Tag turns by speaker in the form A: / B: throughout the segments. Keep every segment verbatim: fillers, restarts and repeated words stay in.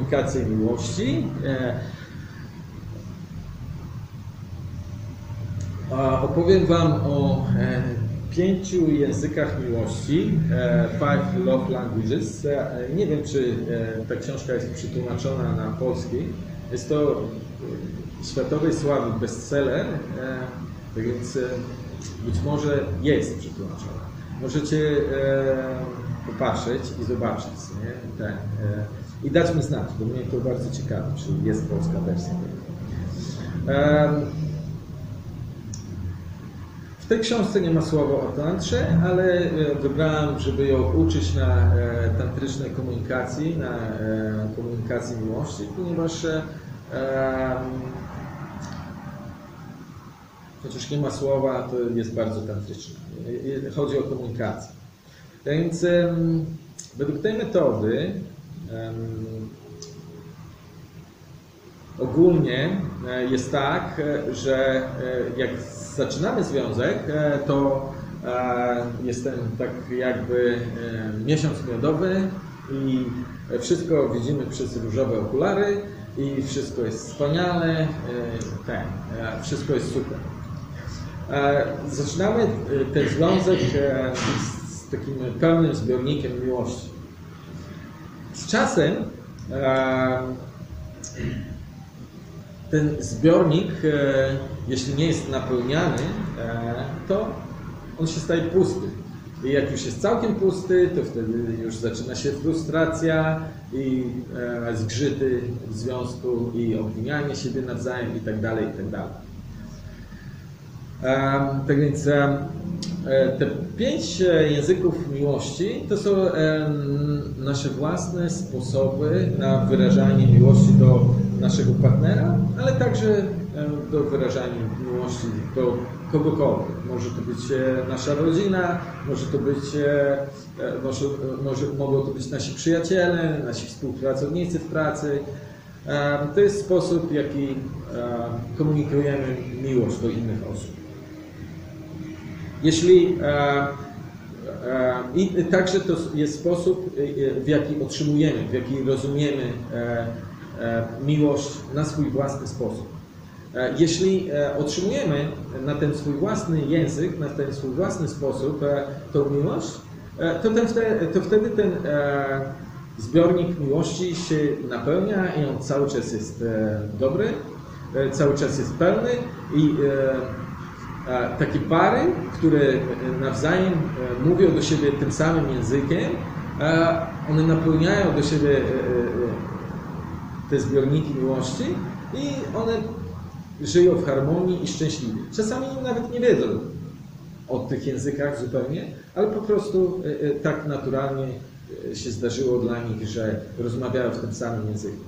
A: komunikację miłości. Opowiem Wam o pięciu językach miłości, Five Love Languages. Nie wiem, czy ta książka jest przetłumaczona na polski. Jest to światowej sławy bestseller, tak więc być może jest przetłumaczona. Możecie popatrzeć i zobaczyć, nie? Tak. I dać mi znać, bo mnie to bardzo ciekawi, czy jest polska wersja. W tej książce nie ma słowa o tantrze, ale wybrałem, żeby ją uczyć na tantrycznej komunikacji, na komunikacji miłości, ponieważ chociaż nie ma słowa, to jest bardzo tantryczne. Chodzi o komunikację. Więc według tej metody ogólnie jest tak, że jak zaczynamy związek, to jest ten tak jakby miesiąc miodowy i wszystko widzimy przez różowe okulary i wszystko jest wspaniale, ten, wszystko jest super. Zaczynamy ten związek z takim pełnym zbiornikiem miłości. Z czasem ten zbiornik, jeśli nie jest napełniany, to on się staje pusty. I jak już jest całkiem pusty, to wtedy już zaczyna się frustracja i zgrzyty w związku i obwinianie siebie nawzajem i tak dalej, i tak dalej. Tak więc te pięć języków miłości to są nasze własne sposoby na wyrażanie miłości do naszego partnera, ale także do wyrażania miłości do kogokolwiek. Może to być nasza rodzina, może to być, może, może, mogą to być nasi przyjaciele, nasi współpracownicy w pracy. To jest sposób, w jaki komunikujemy miłość do innych osób. Jeśli i także to jest sposób, w jaki otrzymujemy, w jaki rozumiemy miłość na swój własny sposób. Jeśli otrzymujemy na ten swój własny język, na ten swój własny sposób tą miłość, to, ten, to wtedy ten zbiornik miłości się napełnia i on cały czas jest dobry, cały czas jest pełny i takie pary, które nawzajem mówią do siebie tym samym językiem, one napełniają do siebie te zbiorniki miłości i one żyją w harmonii i szczęśliwie. Czasami nawet nie wiedzą o tych językach zupełnie, ale po prostu tak naturalnie się zdarzyło dla nich, że rozmawiają w tym samym języku.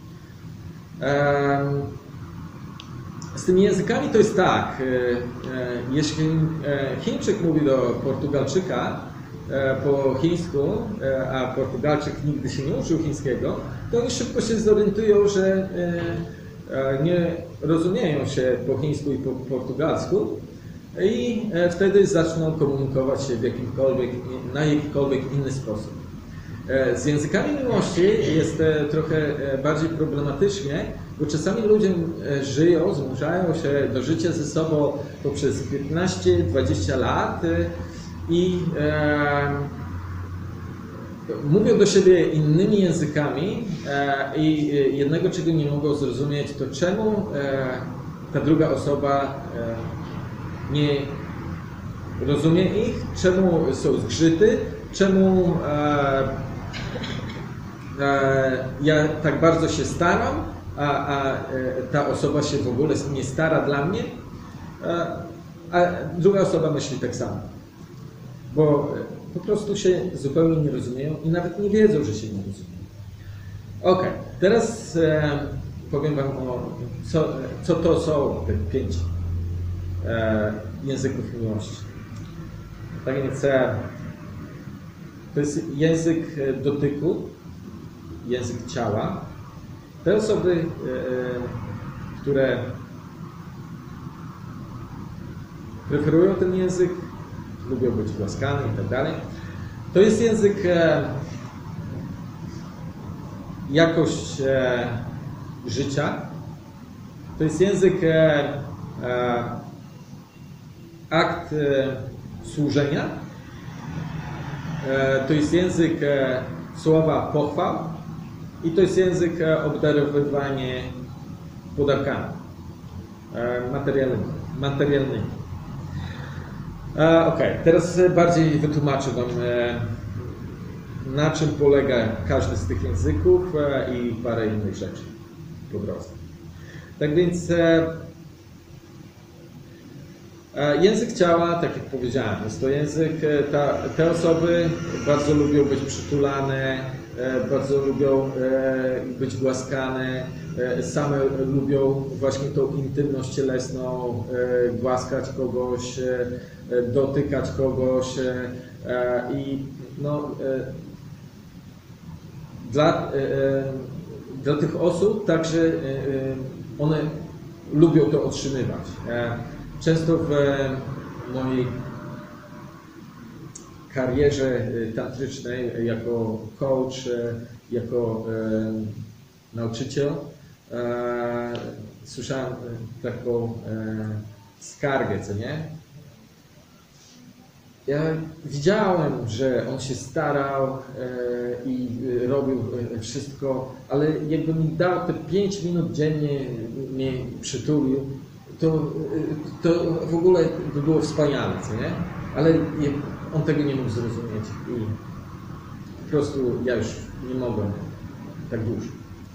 A: Z tymi językami to jest tak, jeśli Chińczyk mówi do Portugalczyka po chińsku, a Portugalczyk nigdy się nie uczył chińskiego, to oni szybko się zorientują, że nie rozumieją się po chińsku i po portugalsku i wtedy zaczną komunikować się w jakimkolwiek, na jakikolwiek inny sposób. Z językami miłości jest trochę bardziej problematycznie, bo czasami ludzie żyją, zmuszają się do życia ze sobą poprzez piętnaście dwadzieścia lat i e, mówią do siebie innymi językami e, i jednego, czego nie mogą zrozumieć, to czemu e, ta druga osoba e, nie rozumie ich, czemu są zgrzyty, czemu e, e, ja tak bardzo się staram, a, a ta osoba się w ogóle nie stara dla mnie, a, a druga osoba myśli tak samo. Bo po prostu się zupełnie nie rozumieją i nawet nie wiedzą, że się nie rozumieją. Ok, teraz e, powiem Wam o co, co to są te pięć e, języków miłości. Tak więc e, to jest język dotyku, język ciała. Te osoby, e, które preferują ten język, lubią być głaskane i tak dalej, to jest język, e, jakość e, życia. To jest język e, e, akt e, służenia. E, to jest język e, słowa pochwał i to jest język e, obdarowywania podarkami e, materialnymi. materialnymi. E, ok, teraz bardziej wytłumaczę Wam e, na czym polega każdy z tych języków e, i parę innych rzeczy po drodze. Tak więc e, e, język ciała, tak jak powiedziałem, jest to język, e, ta, te osoby bardzo lubią być przytulane, e, bardzo lubią e, być głaskane, e, same lubią właśnie tą intymność cielesną, e, głaskać kogoś, e, dotykać kogoś e, i no, e, dla, e, dla tych osób także e, one lubią to otrzymywać. Często w mojej karierze tantrycznej jako coach, jako nauczyciel słyszałem taką skargę, co nie? Ja widziałem, że on się starał e, i robił wszystko, ale jakby mi dał te pięć minut dziennie, mnie przytulił, to, to w ogóle by było wspaniale, co nie? Ale on tego nie mógł zrozumieć i po prostu ja już nie mogłem tak dłużej.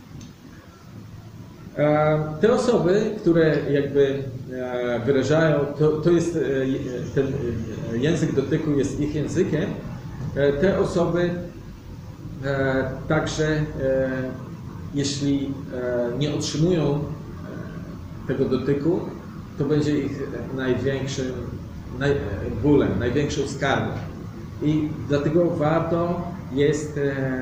A: Te osoby, które jakby wyrażają, to, to jest ten język dotyku jest ich językiem, te osoby także jeśli nie otrzymują tego dotyku, to będzie ich największym naj, bólem, największą skarbą. I dlatego warto jest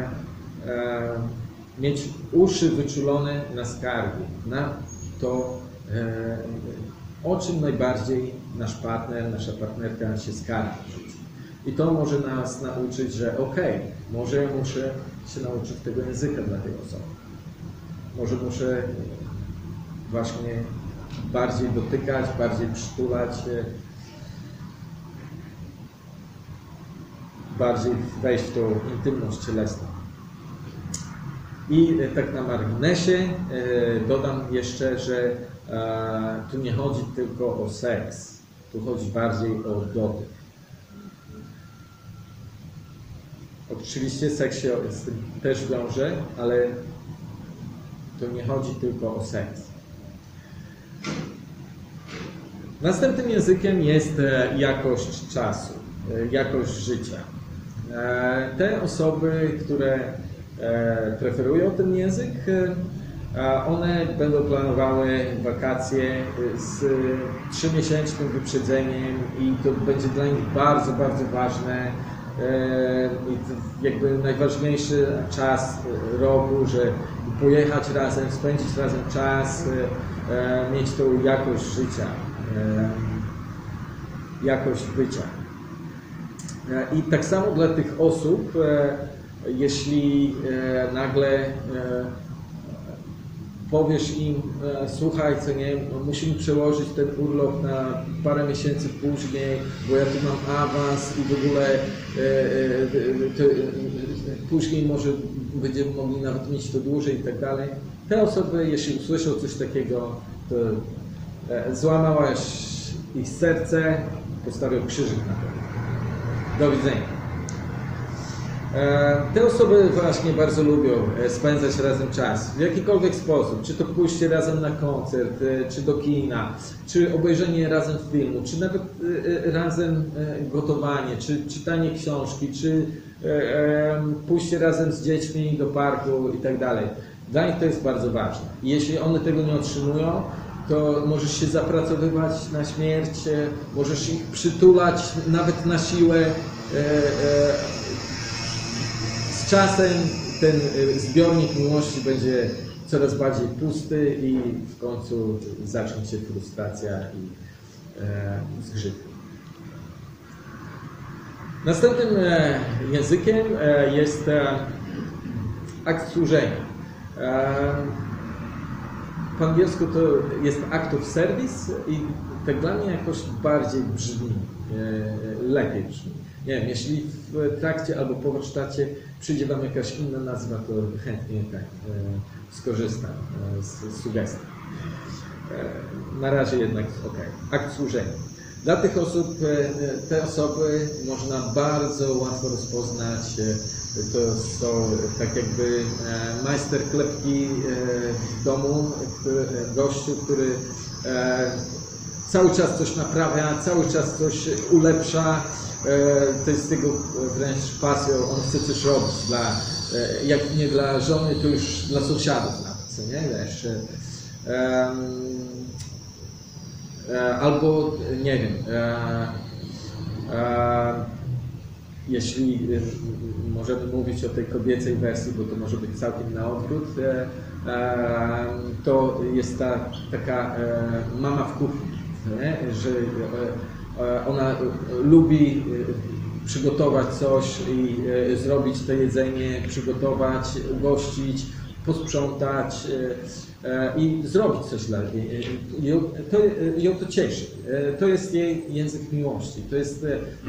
A: mieć uszy wyczulone na skargi, na to, e, o czym najbardziej nasz partner, nasza partnerka się skarży. I to może nas nauczyć, że ok, może ja muszę się nauczyć tego języka dla tej osoby. Może muszę właśnie bardziej dotykać, bardziej przytulać, bardziej wejść w tą intymność cielesną. I tak na marginesie dodam jeszcze, że tu nie chodzi tylko o seks, tu chodzi bardziej o dotyk. Oczywiście seks się z tym też wiąże, ale tu nie chodzi tylko o seks. Następnym językiem jest jakość czasu, jakość życia. Te osoby, które preferują ten język, one będą planowały wakacje z trzymiesięcznym wyprzedzeniem i to będzie dla nich bardzo, bardzo ważne i to jakby najważniejszy czas roku, że pojechać razem, spędzić razem czas, mieć tą jakość życia, jakość bycia. I tak samo dla tych osób, jeśli e, nagle e, powiesz im, e, słuchaj, co nie, musimy przełożyć ten urlop na parę miesięcy później, bo ja tu mam awans i w ogóle e, e, to, e, później może będziemy mogli nawet mieć to dłużej i tak dalej. Te osoby, jeśli usłyszą coś takiego, to e, złamałaś ich serce, postawią krzyżyk na to. Do widzenia. Te osoby właśnie bardzo lubią spędzać razem czas w jakikolwiek sposób, czy to pójście razem na koncert, czy do kina, czy obejrzenie razem filmu, czy nawet razem gotowanie, czy czytanie książki, czy pójście razem z dziećmi do parku i tak dalej. Dla nich to jest bardzo ważne. Jeśli one tego nie otrzymują, to możesz się zapracowywać na śmierć, możesz ich przytulać nawet na siłę. Z czasem ten zbiornik miłości będzie coraz bardziej pusty i w końcu zacznie się frustracja i e, zgrzyt. Następnym e, językiem e, jest e, akt służenia. Po angielsku to jest act of service i tak dla mnie jakoś bardziej brzmi, lepiej brzmi. Nie wiem, jeśli w trakcie albo po warsztacie przyjdzie Wam jakaś inna nazwa, to chętnie tak skorzystam z sugestii. Na razie jednak ok. Akt służenia. Dla tych osób, te osoby można bardzo łatwo rozpoznać. To są tak jakby majster klepki w domu, który, gościu, który cały czas coś naprawia, cały czas coś ulepsza. To jest jego wręcz pasją, on chce coś robić dla, jak nie dla żony, to już dla sąsiadów nawet, co nie? Wiesz, albo, nie wiem, jeśli możemy mówić o tej kobiecej wersji, bo to może być całkiem na odwrót, to jest ta taka mama w kuchni, nie? Że ona lubi przygotować coś i zrobić to jedzenie, przygotować, ugościć, posprzątać i zrobić coś dla niej. To, ją to cieszy. To jest jej język miłości. To jest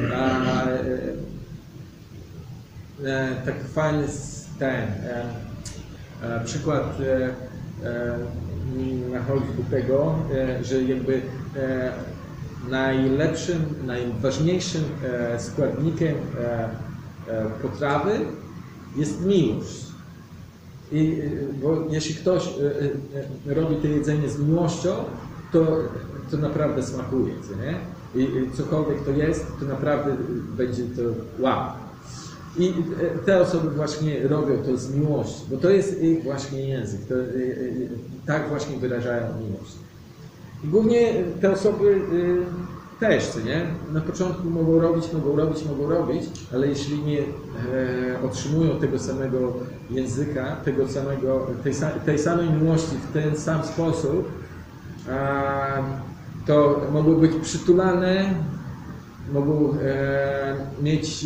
A: taki fajny ten przykład nachodzi do tego, że jakby najlepszym, najważniejszym składnikiem potrawy jest miłość. I, bo jeśli ktoś robi to jedzenie z miłością, to, to naprawdę smakuje, co nie? I cokolwiek to jest, to naprawdę będzie to wow. I te osoby właśnie robią to z miłości, bo to jest ich właśnie język. To, tak właśnie wyrażają miłość. I głównie te osoby y, też, co nie? Na początku mogą robić, mogą robić, mogą robić, ale jeśli nie e, otrzymują tego samego języka, tego samego, tej, tej samej miłości w ten sam sposób, a, to mogą być przytulane, mogą e, mieć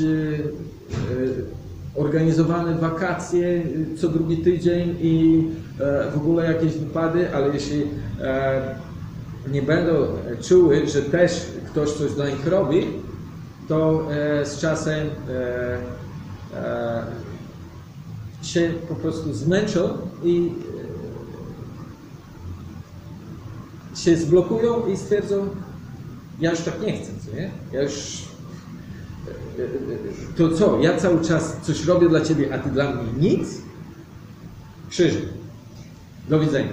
A: e, organizowane wakacje co drugi tydzień i e, w ogóle jakieś wypady, ale jeśli e, nie będą czuły, że też ktoś coś dla nich robi, to e, z czasem e, e, się po prostu zmęczą i e, się zblokują i stwierdzą, ja już tak nie chcę, co nie? Ja już e, e, to co, ja cały czas coś robię dla Ciebie, a Ty dla mnie nic? Krzyżyk. Do widzenia.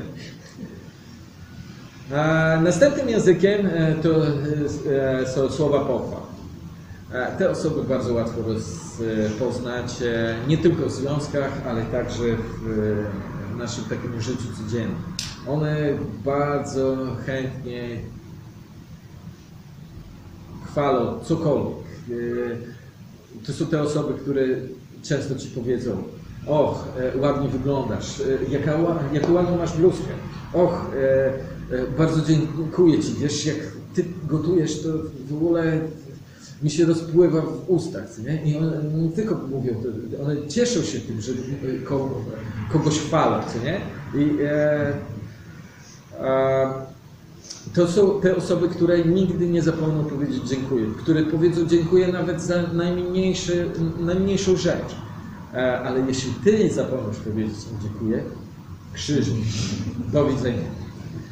A: Następnym językiem to są słowa pochwał. Te osoby bardzo łatwo rozpoznać nie tylko w związkach, ale także w naszym takim życiu codziennym. One bardzo chętnie chwalą cokolwiek. To są te osoby, które często Ci powiedzą: och, ładnie wyglądasz, jaka, jaką ładną masz bluzkę. Och, bardzo dziękuję Ci, wiesz, jak Ty gotujesz, to w ogóle mi się rozpływa w ustach, nie? I one nie tylko mówią to, one cieszą się tym, że kogoś chwalą, co nie? I e, e, to są te osoby, które nigdy nie zapomną powiedzieć dziękuję, które powiedzą dziękuję nawet za najmniejszy, najmniejszą rzecz. E, ale jeśli Ty nie zapomnisz powiedzieć dziękuję, krzyż, do widzenia.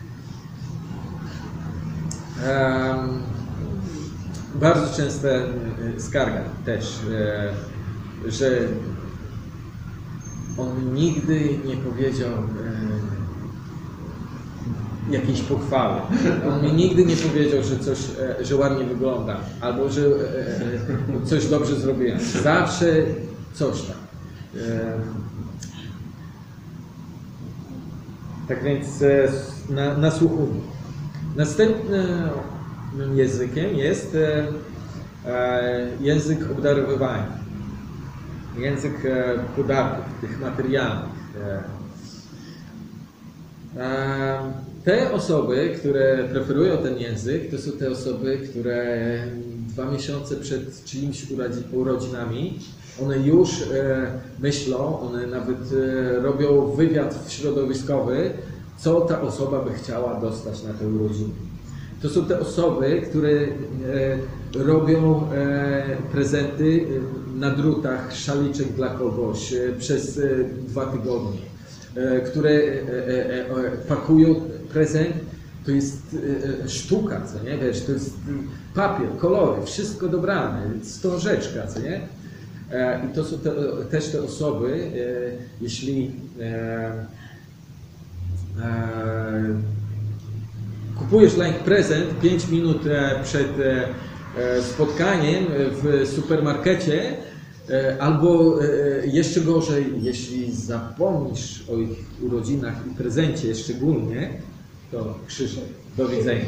A: Um, bardzo częsta skarga też, e, że on nigdy nie powiedział e, jakiejś pochwały. On mi nigdy nie powiedział, że coś, e, że ładnie wygląda, albo że e, coś dobrze zrobiłem. Zawsze coś tam. E, tak więc e, na, nasłuchujmy. Następnym językiem jest e, język obdarowywania, język e, podatków, tych materialnych. E, e, te osoby, które preferują ten język, to są te osoby, które dwa miesiące przed czyimiś urodzinami, one już e, myślą, one nawet e, robią wywiad środowiskowy, co ta osoba by chciała dostać na te urodziny. To są te osoby, które e, robią e, prezenty na drutach, szaliczek dla kogoś e, przez e, dwa tygodnie, e, które e, e, e, pakują prezent. To jest e, sztuka, co nie? Wiesz, to jest papier, kolory, wszystko dobrane, wstążeczka, co nie? E, I to są te, też te osoby, e, jeśli e, e, kupujesz dla nich prezent pięć minut przed spotkaniem w supermarkecie, albo jeszcze gorzej, jeśli zapomnisz o ich urodzinach i prezencie szczególnie, to Krzysztof, do widzenia.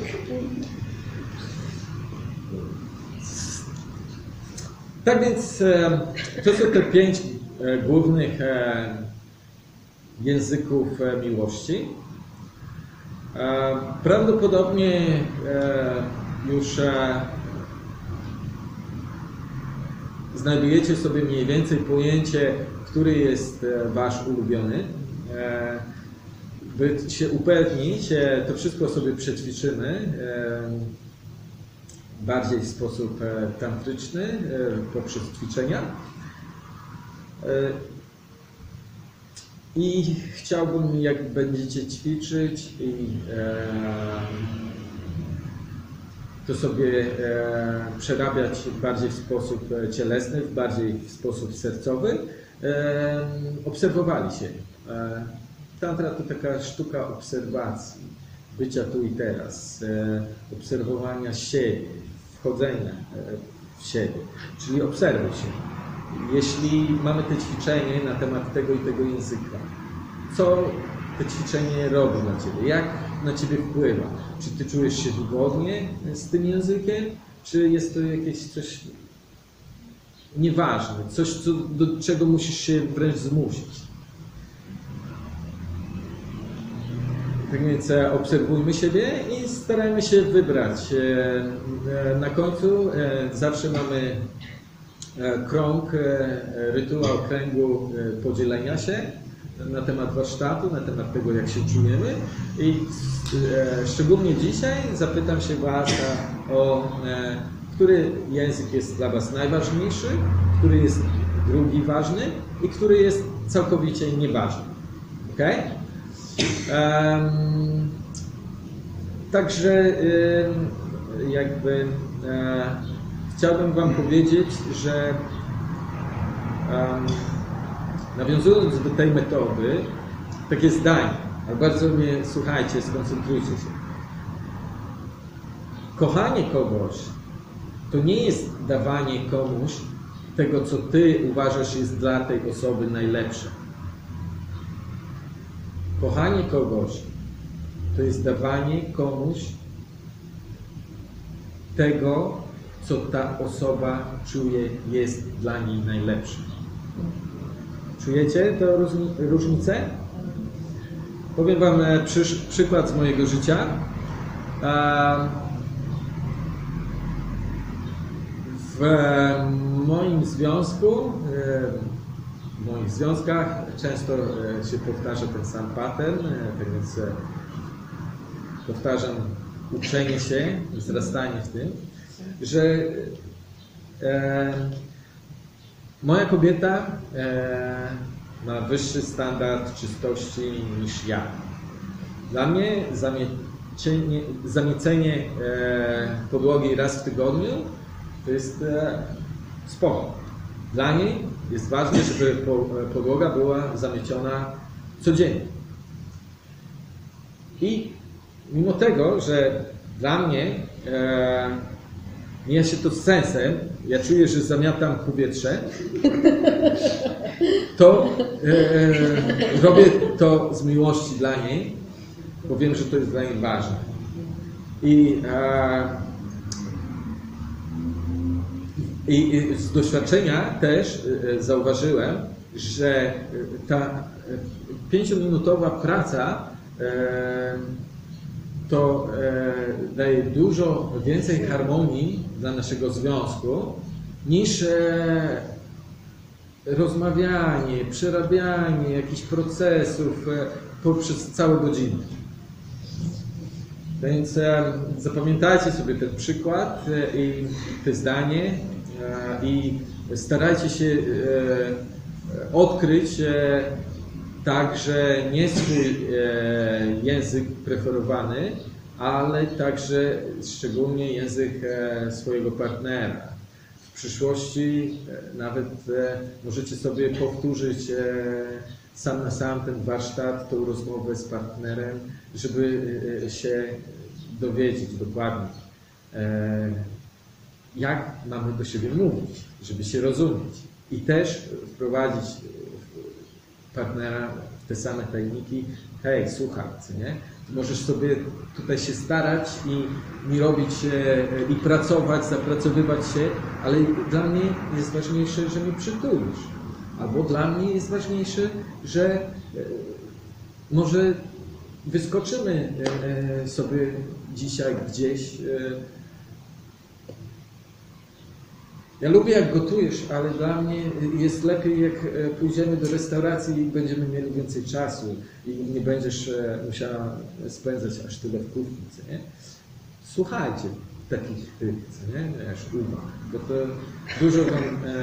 A: Tak więc to są te pięć głównych języków miłości. Prawdopodobnie już znajdujecie sobie mniej więcej pojęcie, który jest wasz ulubiony. By się upewnić, to wszystko sobie przećwiczymy bardziej w sposób tantryczny poprzez ćwiczenia. I chciałbym, jak będziecie ćwiczyć, i e, to sobie e, przerabiać bardziej w sposób cielesny, bardziej w sposób sercowy, e, obserwowali się. E, tantra to taka sztuka obserwacji, bycia tu i teraz, e, obserwowania siebie, wchodzenia w siebie, czyli obserwuj się. Jeśli mamy te ćwiczenie na temat tego i tego języka, co to ćwiczenie robi dla Ciebie? Jak na Ciebie wpływa? Czy Ty czujesz się wygodnie z tym językiem? Czy jest to jakieś coś nieważne? Coś, co, do czego musisz się wręcz zmusić? Tak więc obserwujmy siebie i starajmy się wybrać. Na końcu zawsze mamy krąg, rytuał kręgu podzielenia się na temat warsztatu, na temat tego, jak się czujemy. I szczególnie dzisiaj zapytam się Was o, który język jest dla Was najważniejszy, który jest drugi ważny i który jest całkowicie nieważny. Ok? Um, także um, jakby um, chciałbym Wam powiedzieć, że um, nawiązując do tej metody, takie zdanie, ale bardzo mnie słuchajcie, skoncentrujcie się. Kochanie kogoś to nie jest dawanie komuś tego, co Ty uważasz jest dla tej osoby najlepsze. Kochanie kogoś to jest dawanie komuś tego, co ta osoba czuje jest dla niej najlepsze. Czujecie tę różnicę? Powiem Wam przy, przykład z mojego życia. W moim związku, w moich związkach często się powtarza ten sam pattern, tak więc powtarzam uczenie się, wzrastanie w tym, że e, moja kobieta e, ma wyższy standard czystości niż ja. Dla mnie zamiecenie, zamiecenie e, podłogi raz w tygodniu to jest e, spoko. Dla niej jest ważne, żeby podłoga była zamieciona codziennie. I mimo tego, że dla mnie e, mija się to z sensem, ja czuję, że zamiatam powietrze, to e, robię to z miłości dla niej, bo wiem, że to jest dla niej ważne. I, e, i z doświadczenia też e, zauważyłem, że ta pięciominutowa praca e, to e, daje dużo więcej harmonii dla naszego związku niż e, rozmawianie, przerabianie jakichś procesów e, poprzez całe godziny. Więc e, zapamiętajcie sobie ten przykład e, i to zdanie e, i starajcie się e, odkryć e, także nie swój e, język preferowany, ale także szczególnie język e, swojego partnera. W przyszłości e, nawet e, możecie sobie powtórzyć e, sam na sam ten warsztat, tą rozmowę z partnerem, żeby e, się dowiedzieć dokładnie, e, jak mamy do siebie mówić, żeby się rozumieć i też wprowadzić partnera w te same tajniki. Hej, słuchaj, co nie? Możesz sobie tutaj się starać i nie robić e, i pracować, zapracowywać się, ale dla mnie jest ważniejsze, że mnie przytulisz. Albo dla mnie jest ważniejsze, że e, może wyskoczymy e, sobie dzisiaj gdzieś. E, Ja lubię, jak gotujesz, ale dla mnie jest lepiej, jak pójdziemy do restauracji i będziemy mieli więcej czasu i nie będziesz musiała spędzać aż tyle w kuchni, co nie? Słuchajcie takich tych, co nie? Aż uwag, bo to dużo wam e,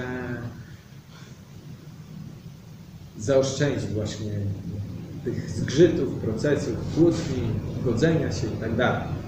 A: zaoszczędzi właśnie tych zgrzytów, procesów, kłótni, godzenia się i tak dalej.